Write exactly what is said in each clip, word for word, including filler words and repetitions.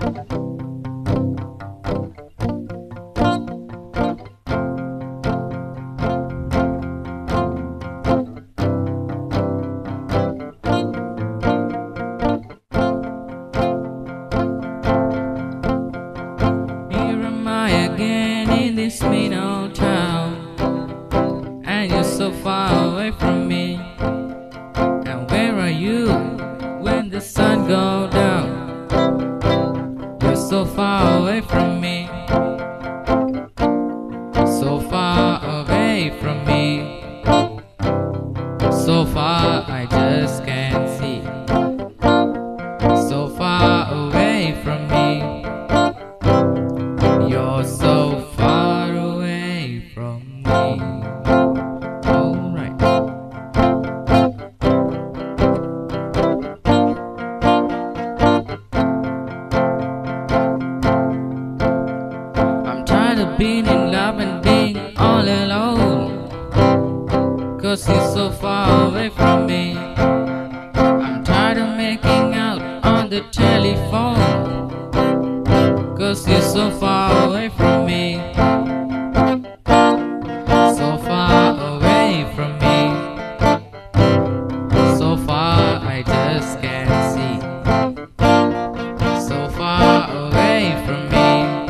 Again in this mean old town, and you're so far away from me. And where are you when the sun goes down? You're so far away from me, so far away from me, so far I just can't see, so far away from me. You're so far away from me. Alright. I'm tired of being in love and being all alone, 'cause you're so far away from me. I'm tired of making out on the telephone, 'cause you're so far away from me, so far away from me, so far I just can't see, so far away from me.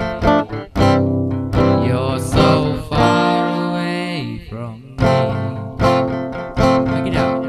You're so far away from me. Check it out.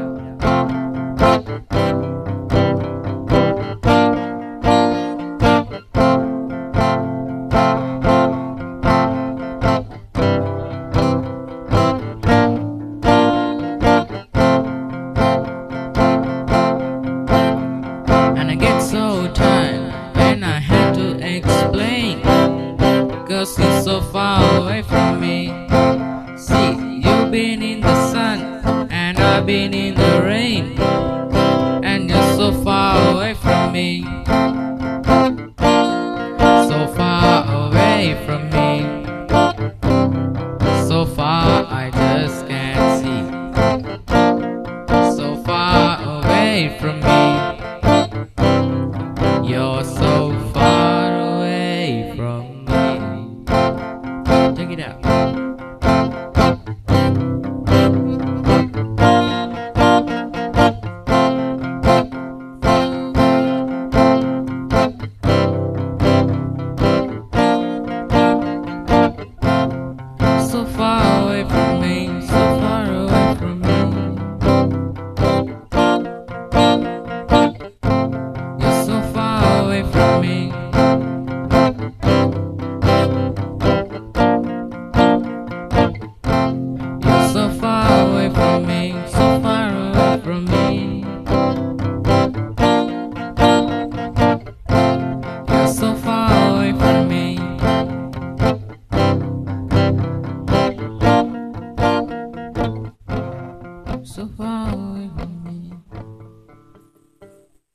So tired when I had to explain, 'cause you're so far away from me. See, you've been in the sun and I've been in the rain, and you're so far away from me, so far away from me, so far I just can't see, so far away from me. You're so far away from me. Check it out. So far away from me, so far away from me. You're so far away from me.